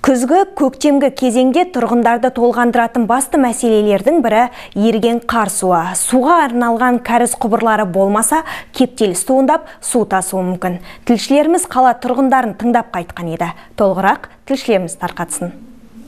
Күзгі көктемгі кезеңде тұрғындарды толғандыратын басты мәселелердің бірі еріген қар суы. Суға арналған кәріз құбырлары болмаса, кептеліс туындап, су тасуы мүмкін. Тілшілеріміз қала тұрғындарын тыңдап қайтқан еді. Толығырақ тілшілеріміз тарқатсын.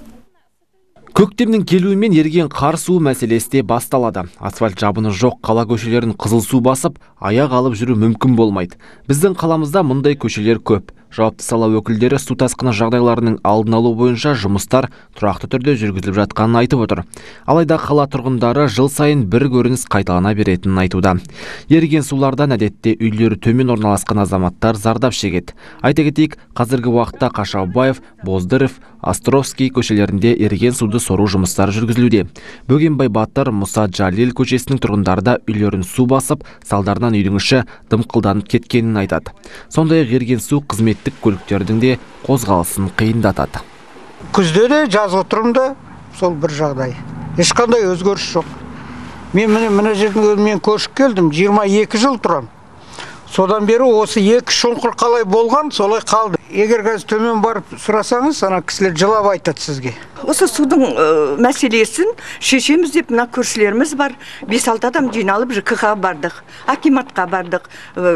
Көктемнің келуімен еріген қар суы мәселесі де басталады. Асфальт жабыны жоқ қала көшелерін қызыл су басып, аяқ алып жүру мүмкін болмайды. Біздің қаламызда мұндай көшелер көп. Жауапты сала өкілдері су тасқыны жағдайларының алдын алу бойынша жұмыстар тұрақты түрде жүргізіліп жатқанын айтып отыр. Алайда қала тұрғындары жыл сайын бір көрініс қайталана беретінін айтуда. Еріген сулардан әдетте үйлері төмен орналасқан азаматтар зардап шегеді. Айта кетейік, қазіргі уақытта Қашаубаев, Боздыров, Островский көшелерінде еріген суды сору жұмыстары жүргізілуде. Бөгенбай Батыр, Мұса Джалил көшесінің тұрғындары да үйлерін су басып, салдарынан үйдің іші дымқылданып кеткенін айтады. Сондай-ақ еріген су қызметтік көліктердің де қозғалысын қиындатады. Күзде де жазғы тұрымда сол бір жағдай. Ешқандай өзгеріс жоқ. Мен мына жердің мен көшіп келдім, 22 жыл тұрам. Содан бері осы екі шұңқыр қалай болған, солай қалды. Егер қазір төмен барып сұрасаңыз, ана кісілер жылап айтады сізге. Осы судың мәселесін шешеміз деп мына көршілеріміз бар. 5-6 адам жиналып ЖКХ-ға бардық, акиматқа бардық,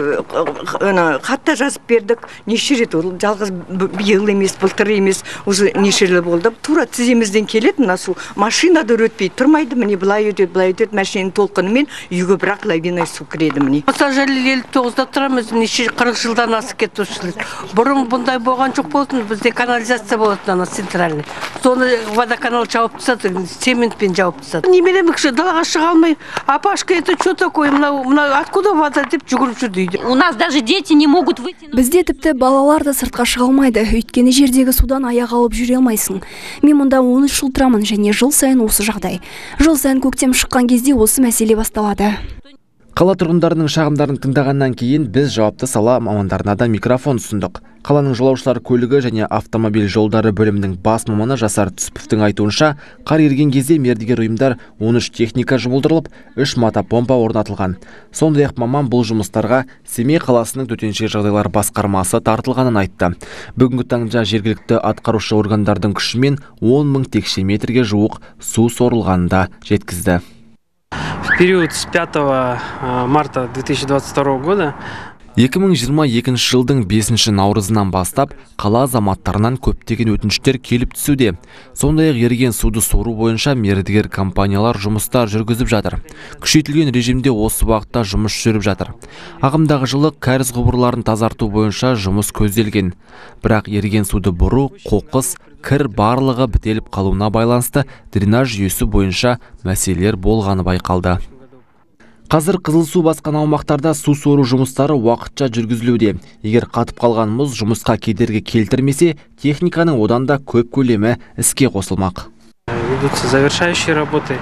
хатта жазып бердік. Неше рет ол жалғыз биыл емес, былтыр емес, уже неше жыл болды. Тура тіземізден келеді мына су. Машина да өтпей тұрмайды, міне былай өтеді, машинаның толқынымен үйге бірақ лавина су кіреді міне. Мұса Жалил 59-да тұрамыз, неше 40 жылдан асып кетушілер. Бұрын бұндай болған жоқ болсын, бізде канализация болатын ана центральный. Соны водоканал жауып тастады, цементпен жауып тастады. Немерем далаға шыға алмай, апашка, это что такое, мына откуда вода деп жүгіріп жүрді. У нас даже дети не могут выйти. Бізде тіпті балалар да сыртқа шыға алмайды, өйткені жердегі судан аяқ алып жүре алмайсың. Мен мұнда 13 жыл тұрамын және жыл сайын осы жағдай. Жыл сайын көктем шыққан кезде осы мәселе басталады. Қала тұрғындарының шағымдарын тыңдағаннан кейін біз жауапты сала мамандарына да микрофон ұсындық. Қаланың жолаушылар көлігі және автомобиль жолдары бөлімінің бас маманы Жасар Түсіповтің айтуынша, қар ерген кезде мердігер ұйымдар 13 техника жұмылдырылып, 3 мотопомпа орнатылған. Сондай-ақ маман бұл жұмыстарға Семей қаласының төтенше жағдайлар басқармасы тартылғанын айтты. Бүгінгі таңда жергілікті атқарушы органдардың күшімен 10 000 текше метрге жуық су сорылғанын да жеткізді. В период с 5 марта 2022 года 2022 жылдың 5 наурызынан бастап қала азаматтарынан көптеген өтініштер келіп түсуде. Сондай-ақ еріген суды сору бойынша мердігер компаниялар жұмыстар жүргізіп жатыр. Күшейтілген режимде осы уақытта жұмыс жүріп жатыр. Ағымдағы жылы кәріз құбырларын тазарту бойынша жұмыс көзделген. Бірақ еріген суды бұру, қоқыс, кір барлығы бітеліп қалуына байланысты дренаж жүйесі бойынша мәселелер болғаны байқалды. Қазір қызыл су басқан аумақтарда су сору жұмыстары уақытша жүргізілуде. Егер қатып қалған мұз жұмысқа кедергі келтірмесе, техниканың одан да көп көлемі іске қосылмақ. Ведутся завершающие работы.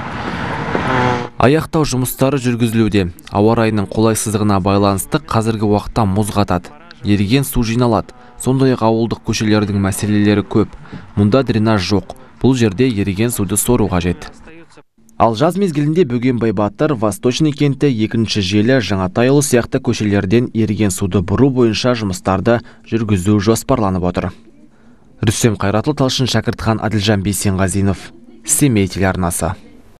Аяқтау жұмыстары жүргізілуде. Ауа райының қолайсыздығына байланысты қазіргі уақытта мұз қатады. Еріген су жиналады. Сондай-ақ ауылдық көшелердің мәселелері көп. Мұнда дренаж жоқ. Бұл жерде еріген суды сору қажет. Ал жаз мезгілінде Бөгенбай Батыр, Восточный кенті, 2-ші желі, Жаңатайұлы сияқты көшелерден еріген суды бұру бойынша жұмыстарды жүргізу жоспарланып отыр. Рүстем Қайратлы, Талшын Шәкіртхан, Аділжан Бейсенғазинов, Семей телеарнасы.